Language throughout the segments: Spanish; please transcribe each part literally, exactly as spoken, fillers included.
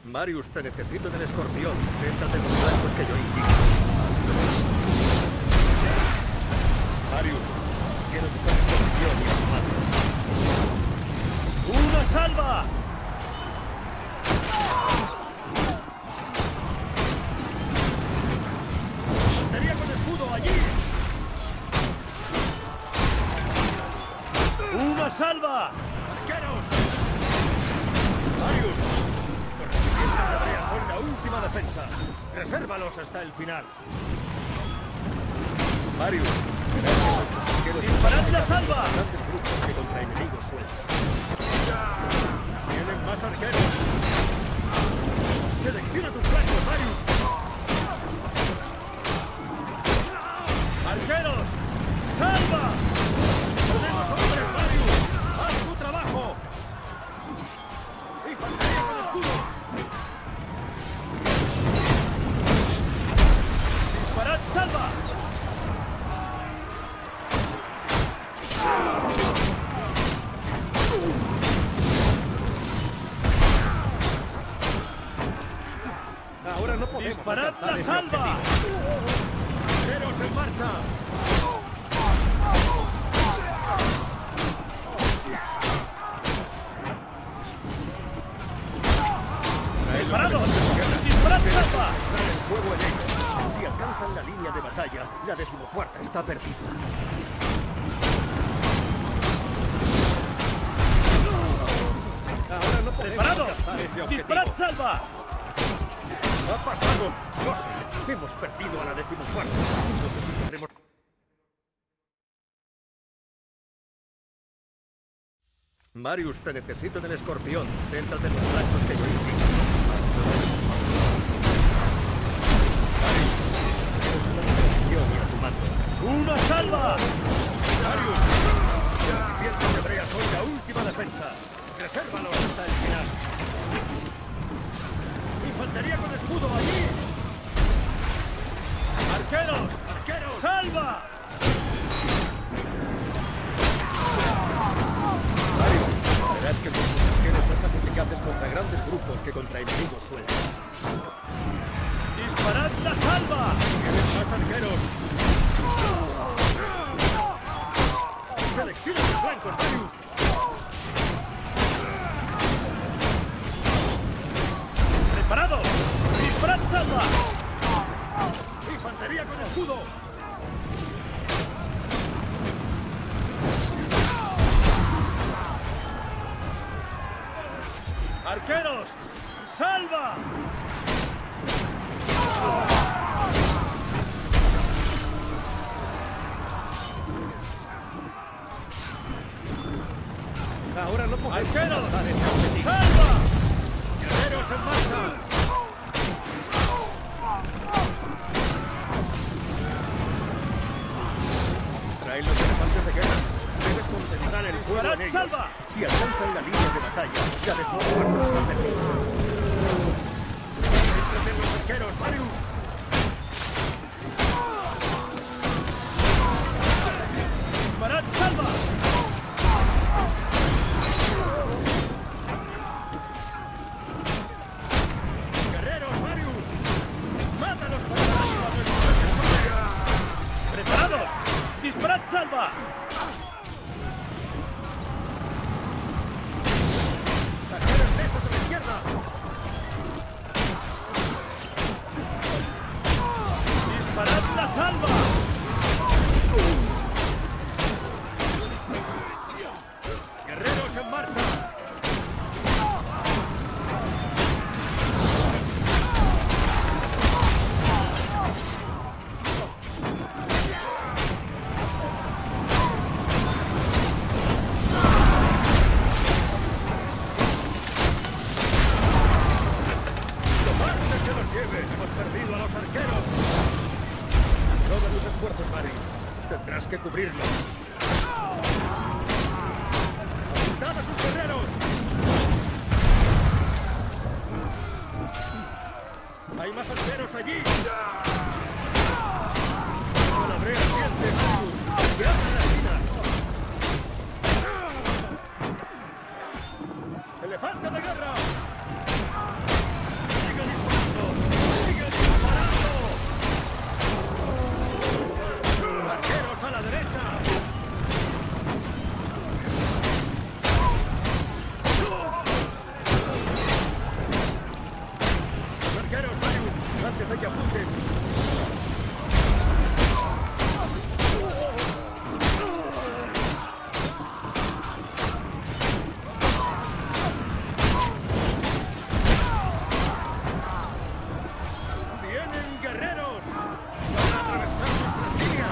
Marius, te necesito en el escorpión. Céntrate en los blancos que yo indico. Marius, quiero sacar el escorpión y a tu mano. ¡Una salva! ¡Tenía con escudo allí! ¡Una salva! ¡Arqueros! Marius, los recipientes de brea son la última defensa. Resérvalos hasta el final. Marius, verás que nuestros arqueros... ¡Disparad la salva! Grandes grupos que contra enemigos sueltos. ¡Tienen más arqueros! ¡Selecciona tus flancos, Marius! ¡Arqueros! ¡Salva! ¡Tenemos hombres, Marius! ¡Haz tu trabajo! ¡Infantería con escudo! ¡Disparad salva! Ahora no podemos... ¡Disparad alcanzar la ese salva! objetivo. ¡Arqueros en marcha! ¡Preparados! ¡Disparad salva! Entrar el fuego en ellos. Si alcanzan la línea de batalla, la decimocuarta está perdida. Ahora no podemos ¡Preparados! alcanzar ese objetivo. ¡Disparad salva! ¡Ha pasado! ¡Dioses! Hemos perdido a la decimocuarta. No sé si podremos... Marius, te necesito en el escorpión. Céntrate en los blancos que yo indico. Marius, quiero sacar tu posición y a tu mando. ¡Una salva! Marius, los recipientes de brea son la última defensa. Resérvalos hasta el final. ¡Infantería con escudo allí! ¡Arqueros! ¡Arqueros! ¡Salva! Marius, verás que nuestros arqueros son más eficaces contra grandes grupos que contra enemigos sueltos. ¡Disparad la salva! ¡Tienen más arqueros! ¡Selecciona tus flancos, Marius! ¡Preparados! ¡Disparad salva! ¡Infantería con escudo! ¡Arqueros! ¡Salva! Ahora no podemos ¡Arqueros! alcanzar ese objetivo. ¡Salva! ¡Guerreros en marcha! Traen los elefantes de guerra. Debes concentrar el fuego en ¡Disparad ellos. salva! Si alcanzan la línea de batalla, la decimocuarta está perdida. ¡Céntrate en los arqueros, Marius! ¡Disparad salva! ¡Guerreros, Marius! ¡Mátalos para dar ayuda a nuestros defensores! ¡Preparados! ¡Disparad salva! ¡Arqueros presos a la izquierda! ¡Disparad la salva! ¡Guerreros en marcha! ¡Tomad que los lleve! ¡Hemos perdido a los arqueros! Todos tus esfuerzos, Marius. Tendrás que cubrirlos. ¡Apuntad a sus guerreros! ¡Hay más arqueros allí! ¡Con la brea siente, Marius! ¡Que abran las minas! ¡Elefante de guerra! antes de que apunten. ¡Vienen guerreros! ¡Van a atravesar nuestras líneas!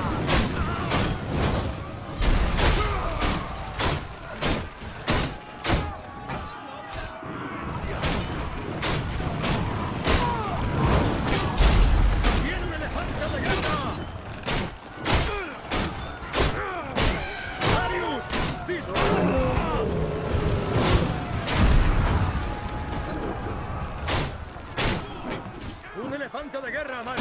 ¡Un elefante de guerra, Marius!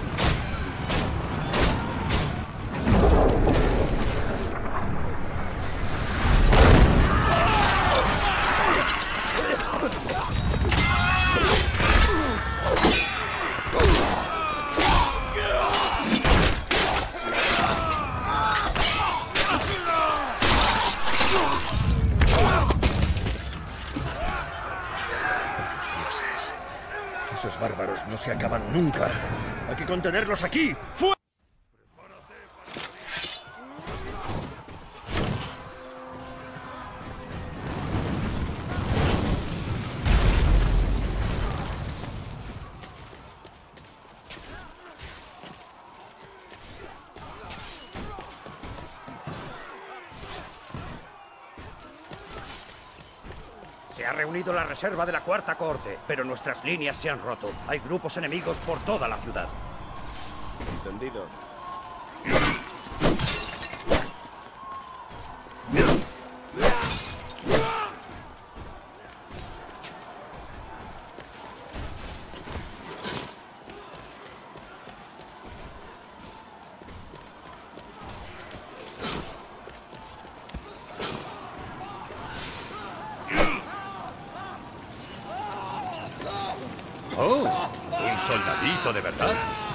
Esos bárbaros no se acaban nunca. Hay que contenerlos aquí. ¡Fuera! Se ha reunido la reserva de la Cuarta Cohorte, pero nuestras líneas se han roto. Hay grupos enemigos por toda la ciudad. Entendido. ¡Oh! ¡Un soldadito de verdad!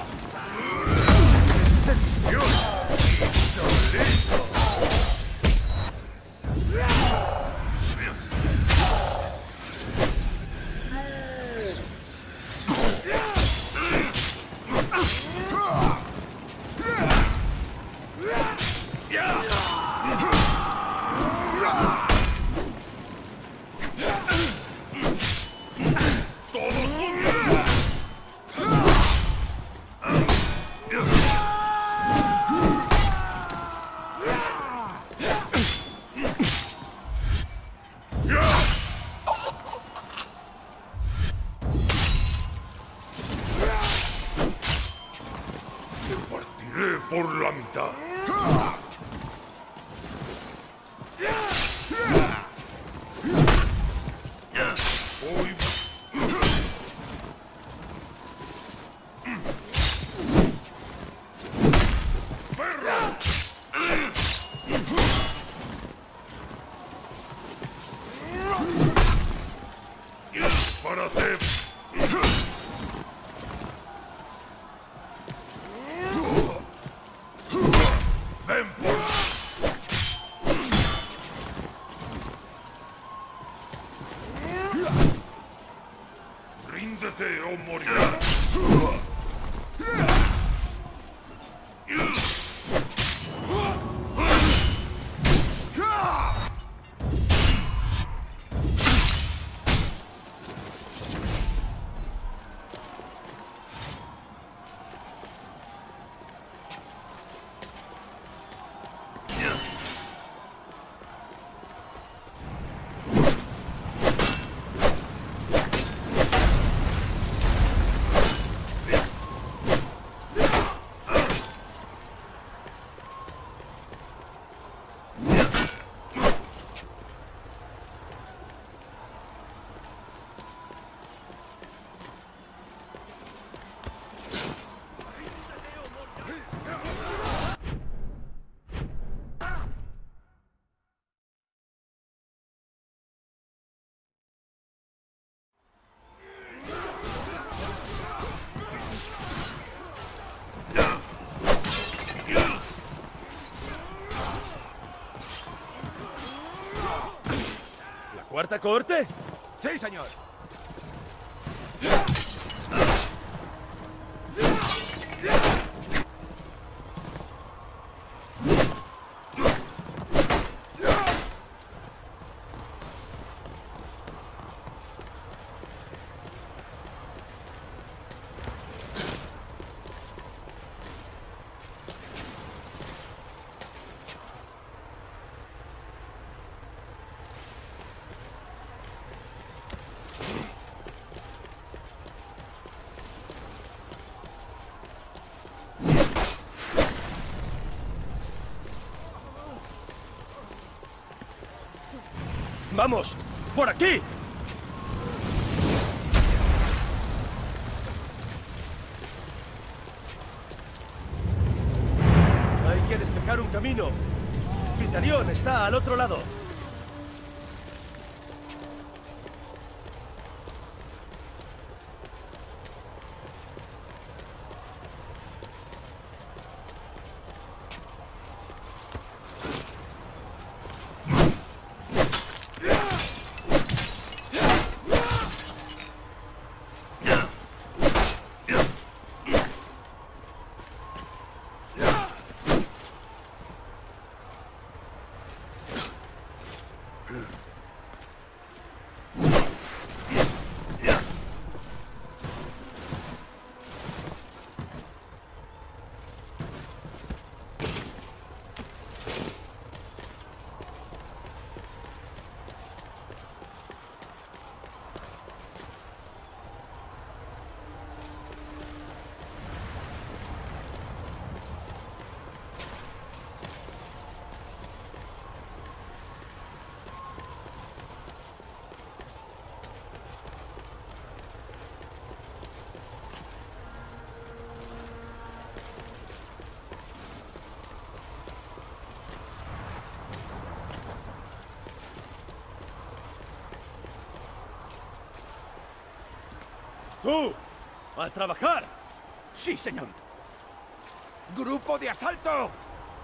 Por la mitad. Hoy... ¡Perra! ¡Párate! ¡Ven por... ¡Ríndete o morirás! ¿Cuarta Cohorte? ¡Sí, señor! ¡Vamos! ¡Por aquí! Hay que despejar un camino. Vitalión está al otro lado. ¡Tú! ¡A trabajar! Sí, señor. ¡Grupo de asalto!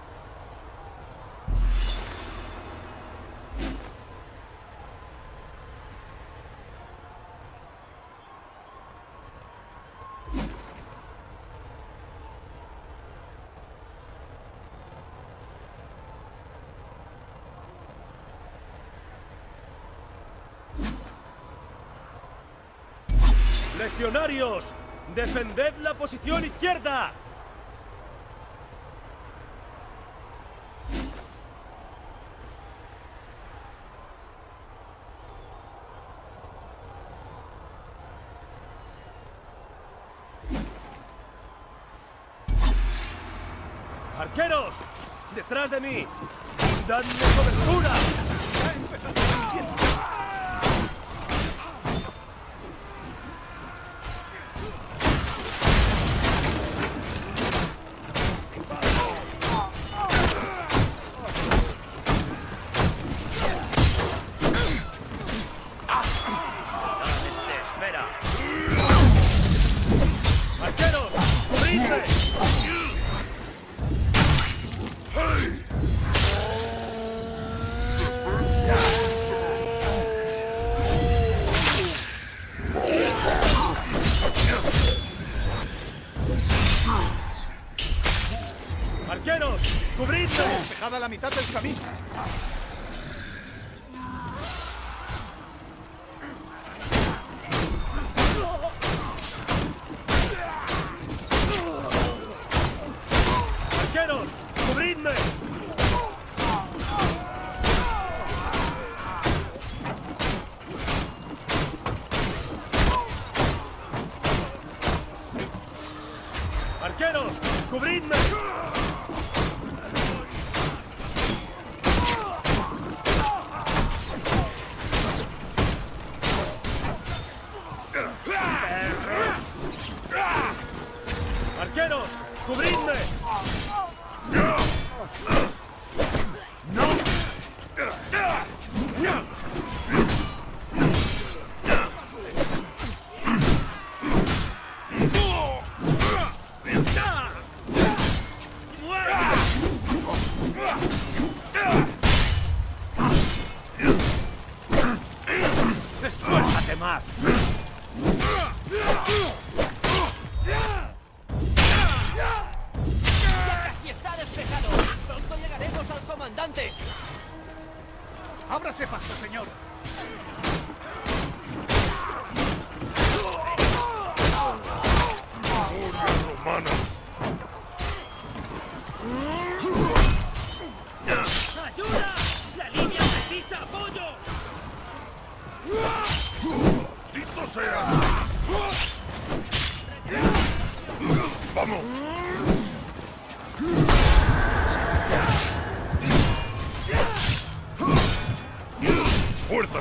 ¡Legionarios! ¡Defended la posición izquierda! ¡Arqueros! ¡Detrás de mí! ¡Dadme cobertura! ¡Arqueros! ¡Cubridme! Despejada la mitad del camino. ¡Arqueros! ¡Cubridme! ¡Arqueros! ¡Cubridme! ¡Arqueros! ¡Cubridme! ¡Esfuérzate más! ¡Casi está despejado! ¡Pronto llegaremos al comandante! ¡Ábrase paso, señor! ¡Furia romana! ¡Ayuda! ¡La línea precisa apoyo! ¡Maldito sea! ¡Vamos! ¡Fuerza!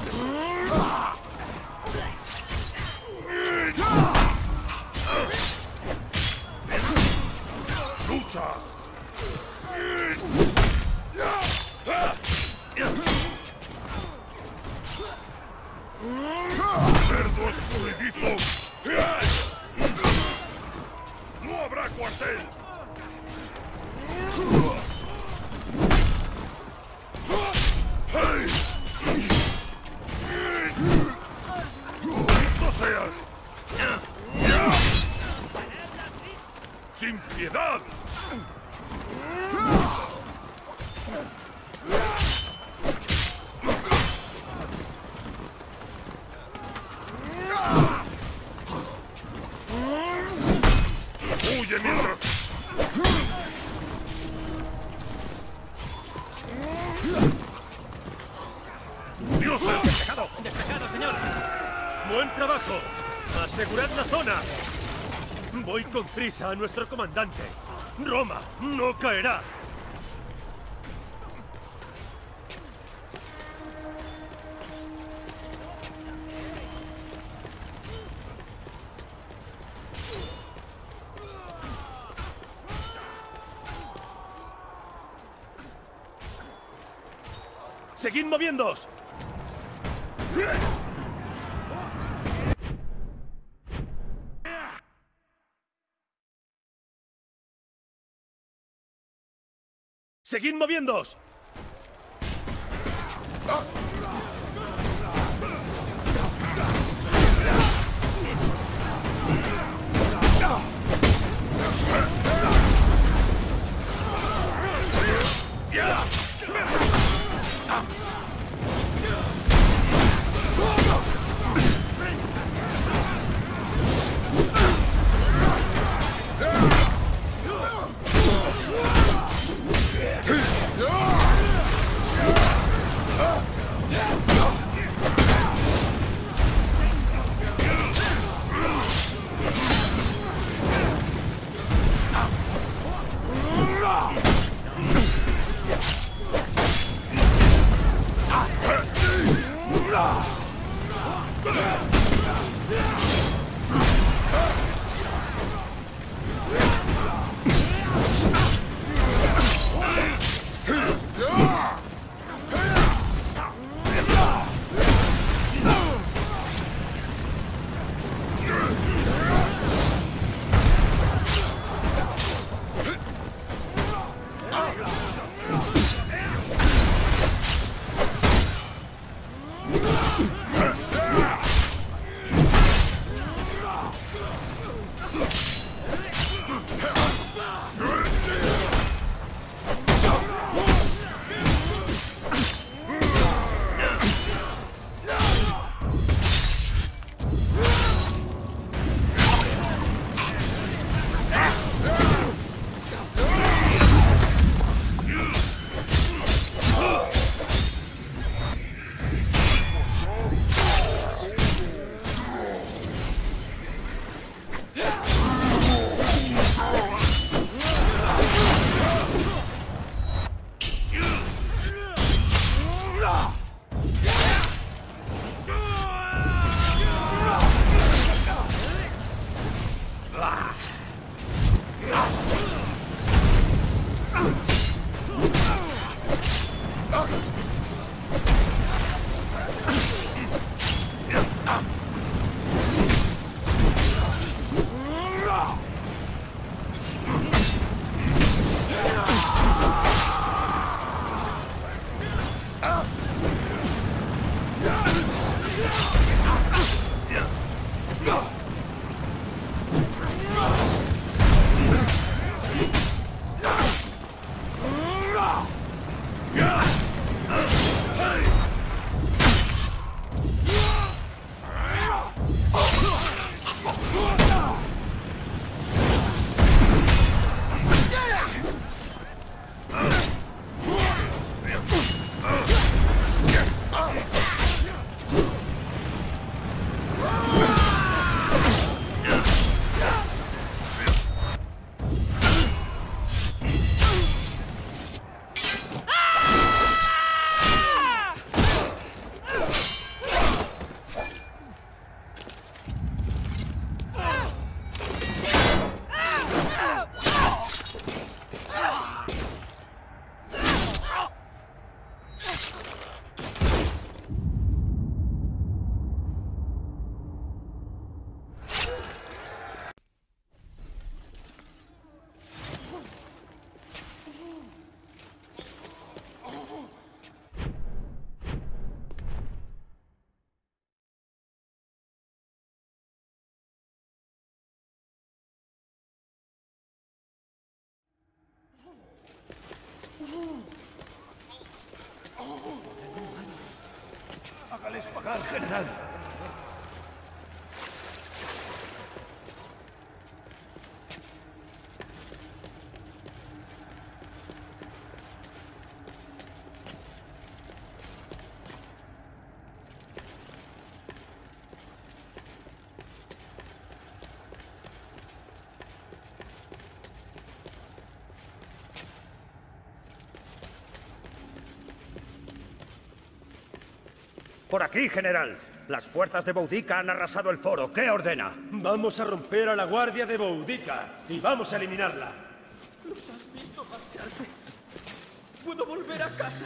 lucha. ¡Cerdo escurridizo! ¡No habrá cuartel! ¡No seas! ¡Sin piedad! ¡Huye mientras! ¡Dioses! ¡Despejado! ¡Despejado, señor! ¡Buen trabajo! ¡Asegurad la zona! Voy con prisa a nuestro comandante. ¡Roma no caerá! ¡Seguid moviéndoos! ¡Seguid moviéndoos! Ah! Hágales pagar, general. Por aquí, general. Las fuerzas de Boudica han arrasado el foro. ¿Qué ordena? Vamos a romper a la guardia de Boudica y vamos a eliminarla. ¿Los has visto marcharse? ¿Puedo volver a casa?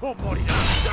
o morirás.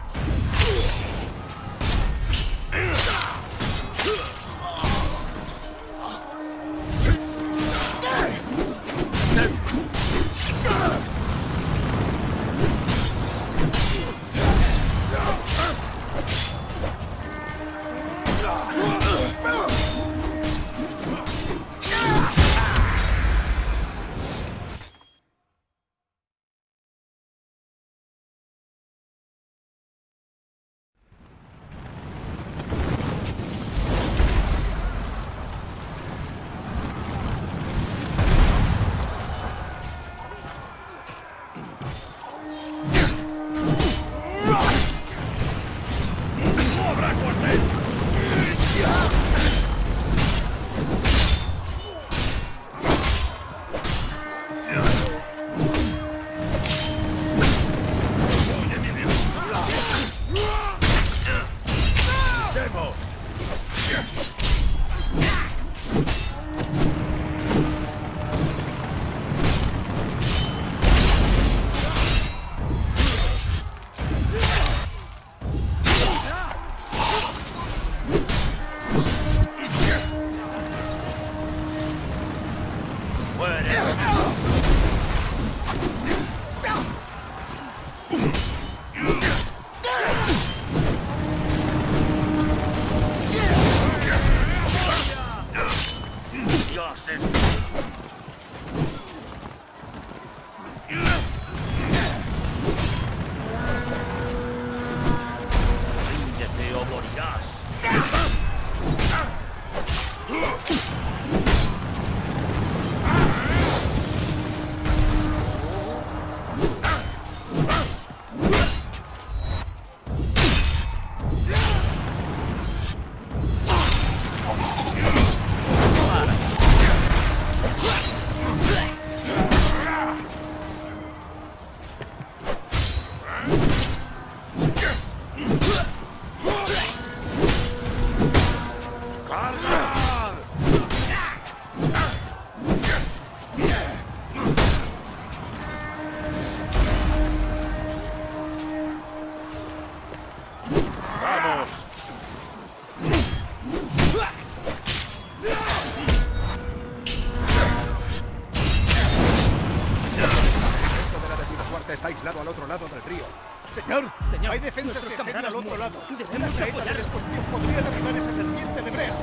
Está aislado al otro lado del río. Señor, señor. Hay defensas nuestros que se camaradas al otro mueren. lado. Debemos Las saetas apoyar. del escorpión podrían derribar esa serpiente de brea.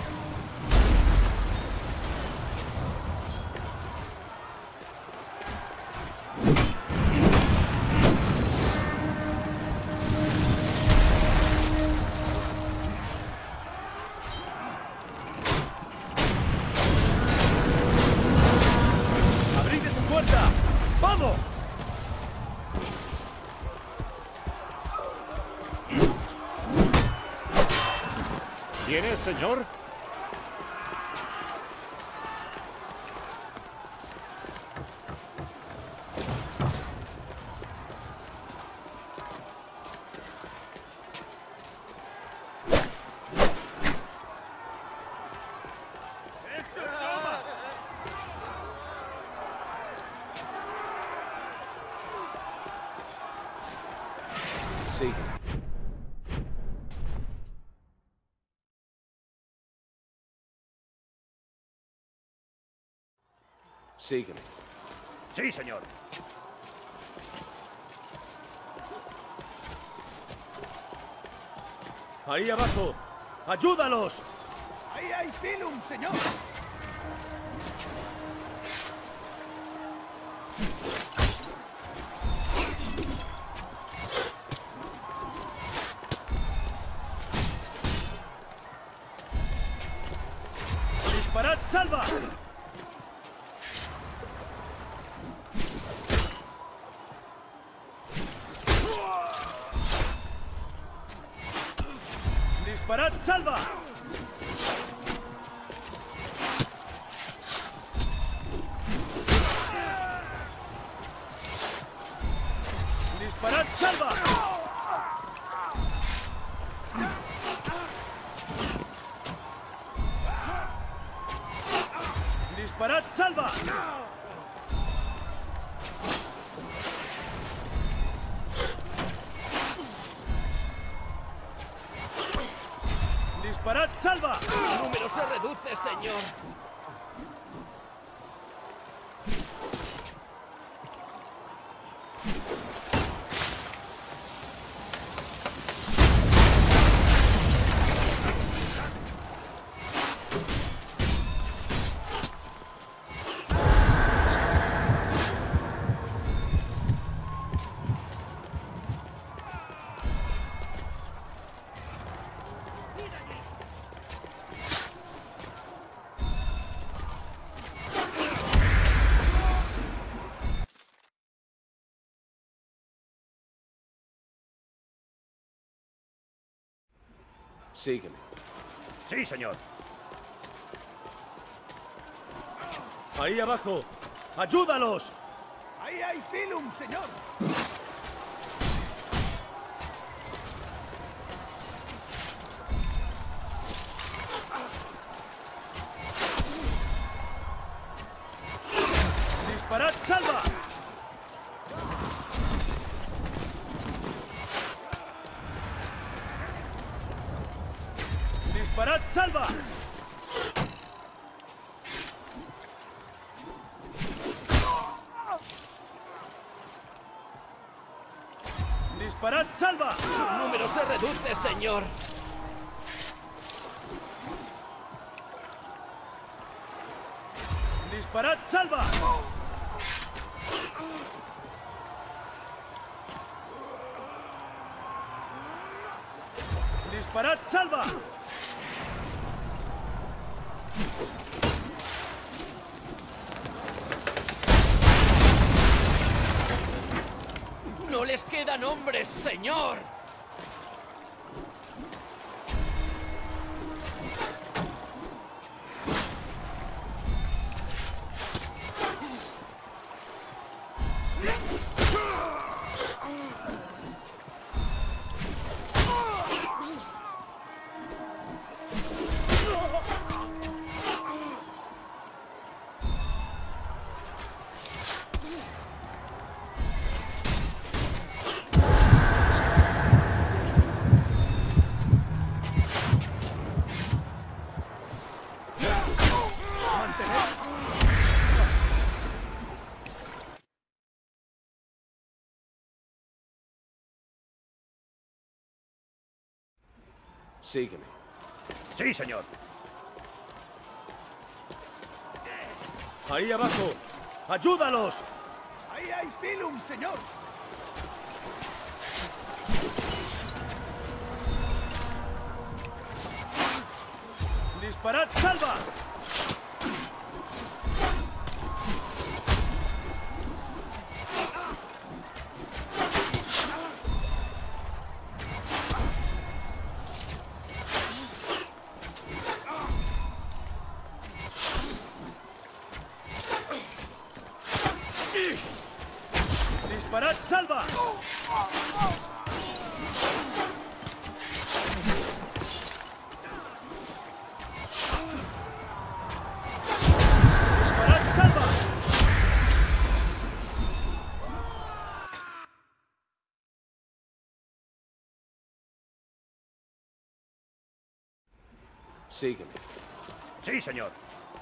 ¡Abrid esa puerta! ¡Vamos! ¿Quién es, señor? Sigue. Sígueme. Sí, señor. ¡Ahí abajo! ¡Ayúdalos! ¡Ahí hay Pilum, señor! ¡Disparad, salva! ¡Disparad, salva! ¡Disparad, salva! ¡Disparad, salva! ¡Disparad, salva! Su número se reduce, señor. Sígueme. Sí, señor. ¡Ahí abajo! ¡Ayúdalos! ¡Ahí hay Philum, señor! ¡Disparad, salva! ¡Disparad, salva! ¡Disparad, salva! Su número se reduce, señor. ¡Disparad, salva! ¡Disparad, salva! No les quedan hombres, señor. Sígueme. Sí, señor. ¡Ahí abajo! ¡Ayúdalos! ¡Ahí hay Philum, señor! ¡Disparad, salva! ¡Disparad, salva! ¡Disparad, salva! Sígueme. Sí, señor.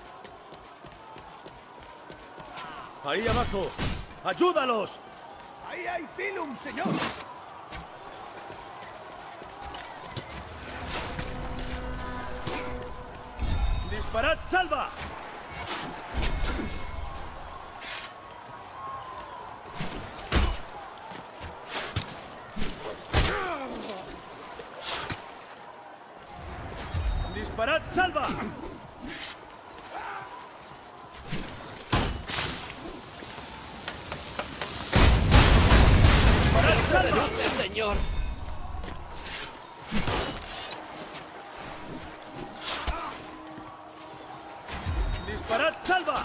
¡Ahí abajo! ¡Ayúdalos! ¡Ahí hay Philum, señor! ¡Disparad, salva! ¡Disparad, salva! Se reduce, señor. ¡Disparad, salva!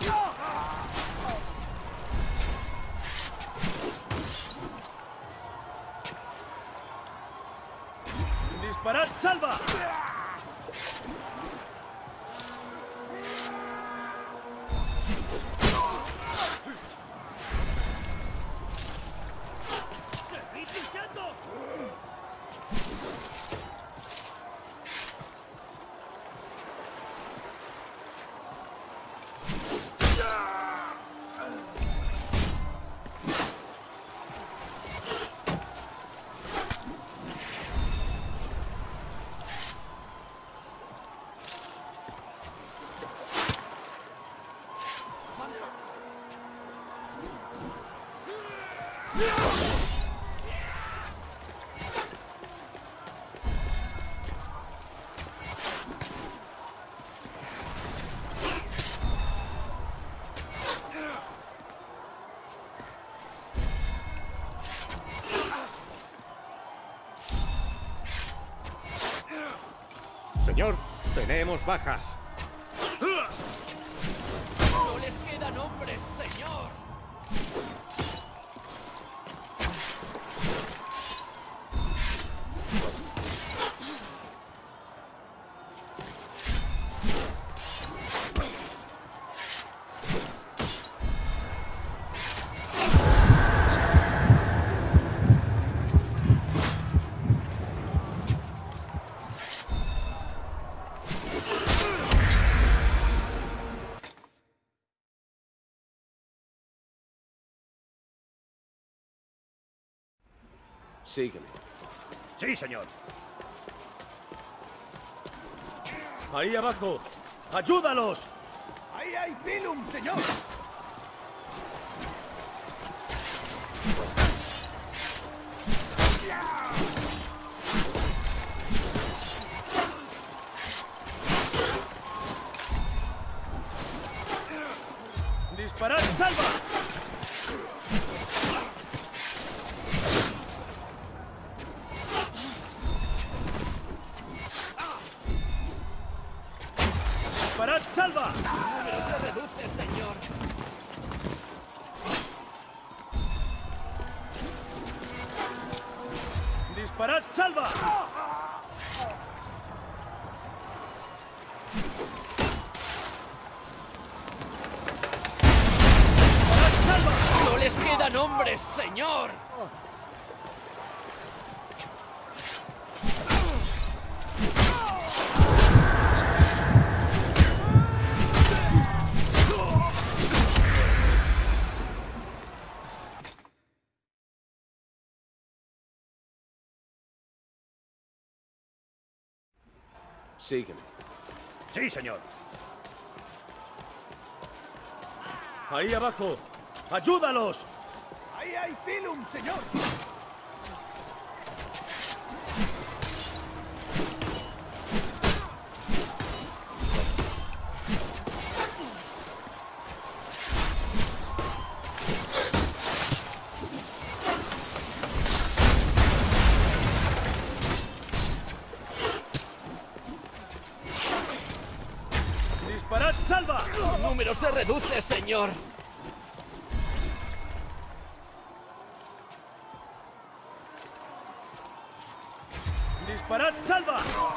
¡Disparad, salva! Señor, tenemos bajas. ¡No les quedan hombres, señor! Sígueme. Sí, señor. ¡Ahí abajo! ¡Ayúdalos! ¡Ahí hay Pilum, señor! ¡Disparad, salva! ¡Disparad, salva! ¡Pero se reduce, señor! ¡Disparad, salva! ¡Disparad, salva! ¡No les quedan hombres, señor! Sígueme. Sí, señor. ¡Ahí abajo! ¡Ayúdalos! ¡Ahí hay Pilum, señor! ¡Disparad, salva! ¡Su número se reduce, señor! ¡Disparad, salva!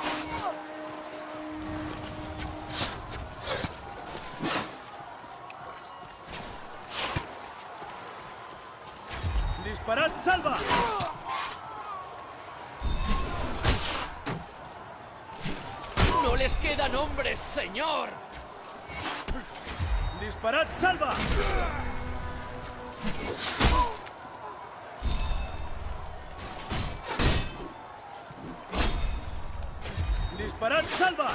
¡Disparad, salva! ¡No les quedan hombres, señor! ¡Disparad, salva! ¡Disparad, salva!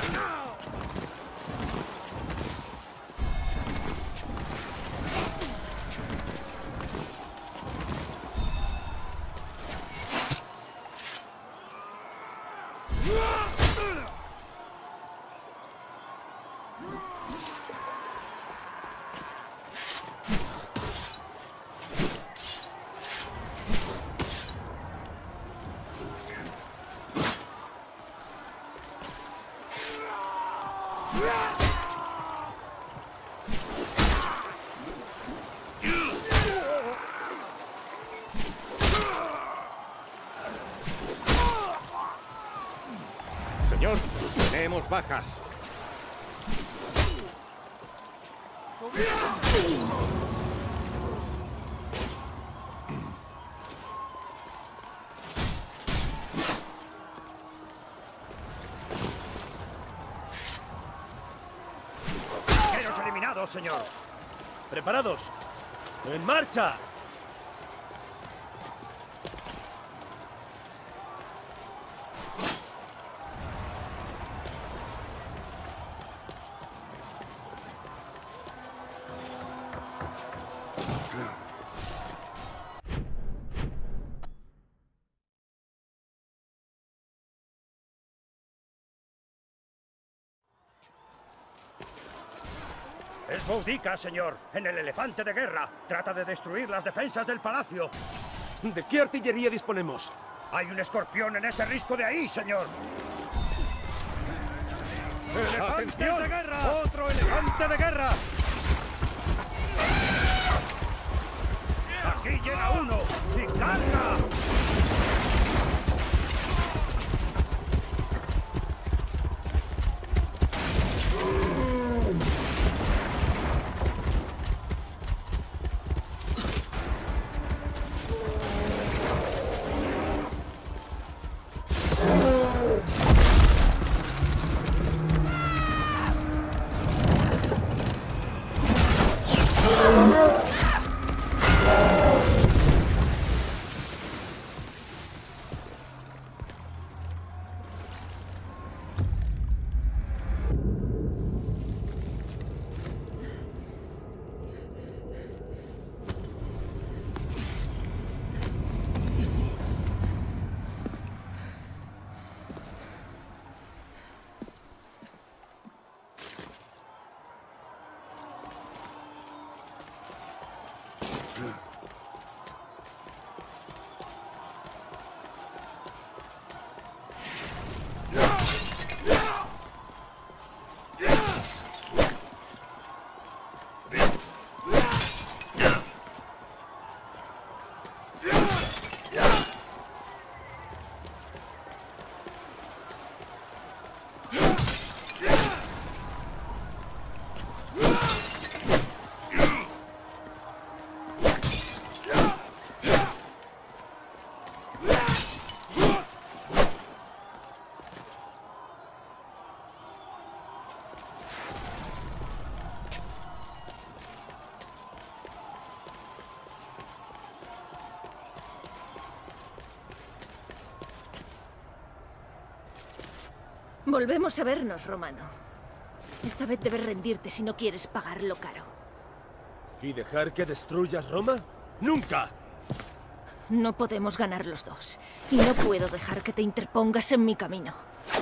Señor, tenemos bajas. ¡Arqueros eliminados, señor! ¡Preparados! ¡En marcha! Es Boudica, señor, en el elefante de guerra. Trata de destruir las defensas del palacio. ¿De qué artillería disponemos? Hay un escorpión en ese risco de ahí, señor. ¡Atención! de guerra! ¡Otro elefante de guerra! ¡Aquí llega uno! ¡Y carga! Volvemos a vernos, Romano. Esta vez debes rendirte si no quieres pagarlo caro. ¿Y dejar que destruyas Roma? ¡Nunca! No podemos ganar los dos. Y no puedo dejar que te interpongas en mi camino.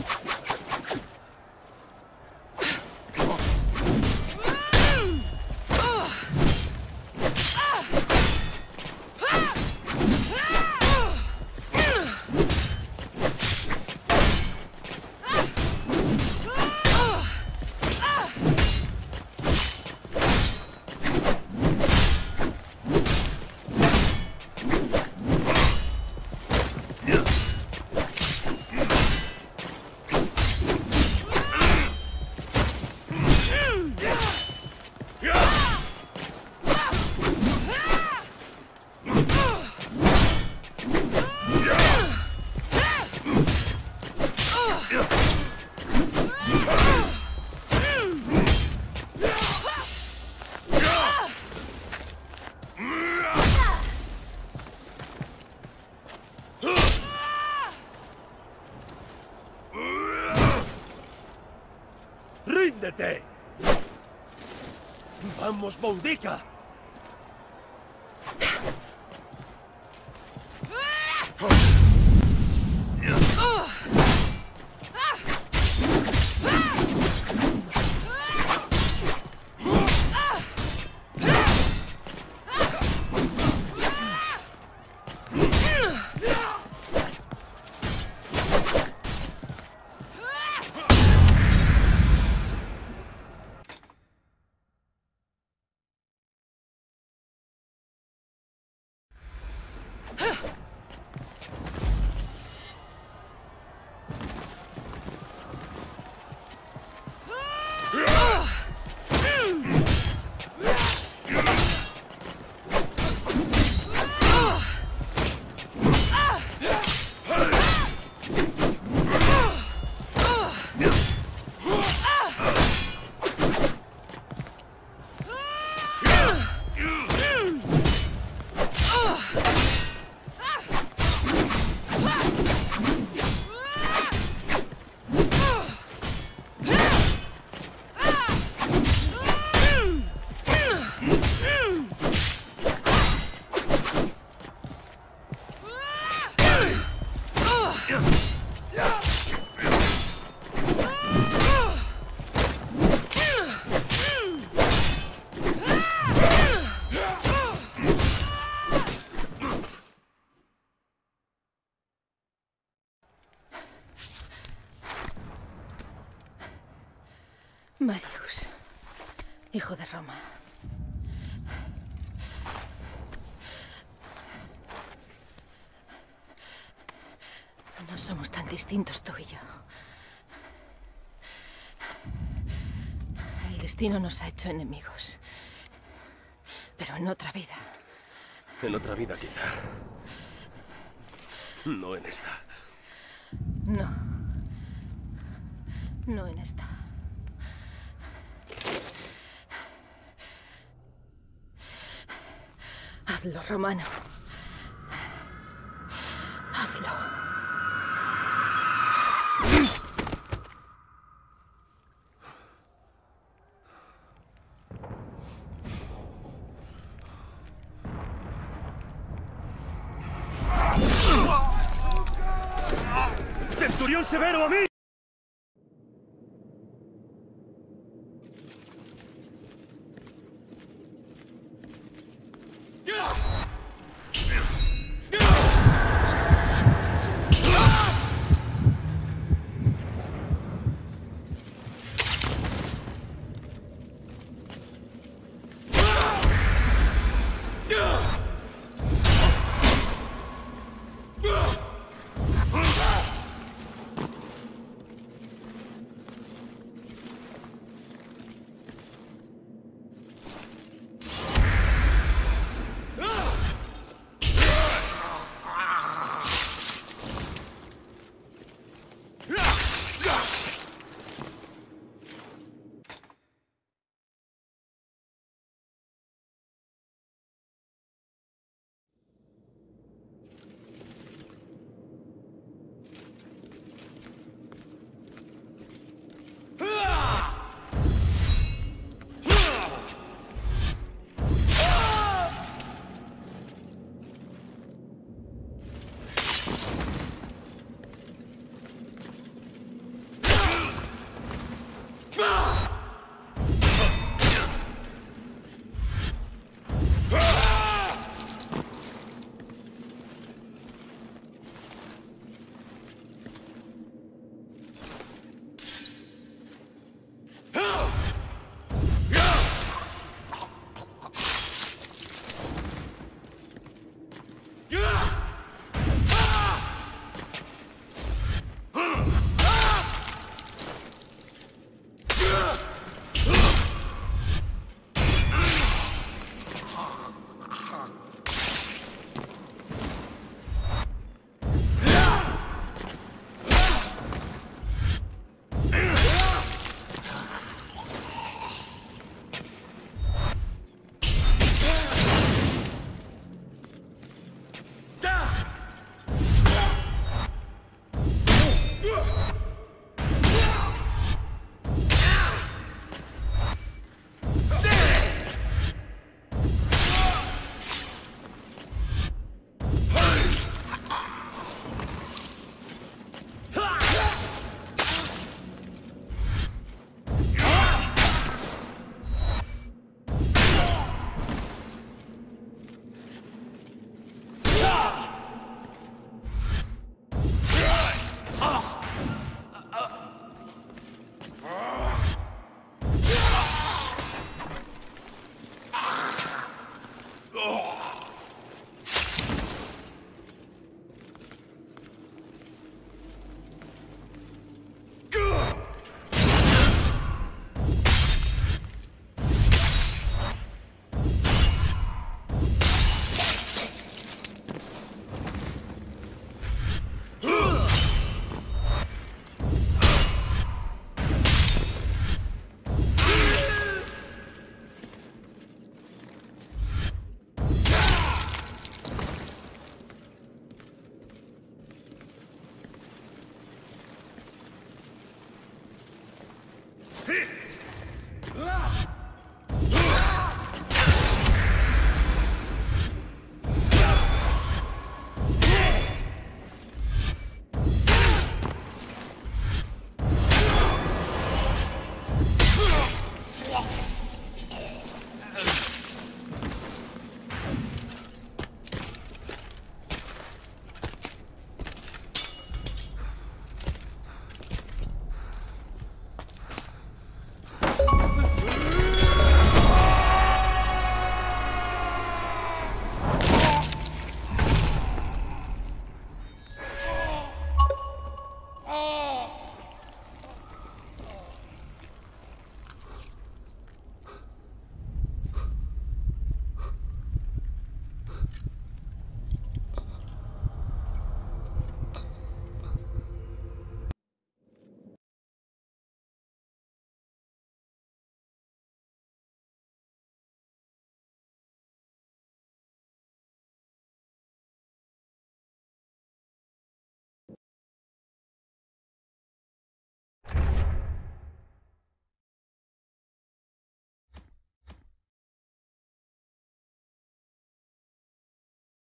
¡Ríndete! ¡Vamos, Boudica! Hijo de Roma. No somos tan distintos tú y yo. El destino nos ha hecho enemigos. Pero en otra vida. En otra vida, quizá. No en esta. No. No en esta. Hazlo, Romano. Hazlo. ¡Centurión Severo, a mí! Ah!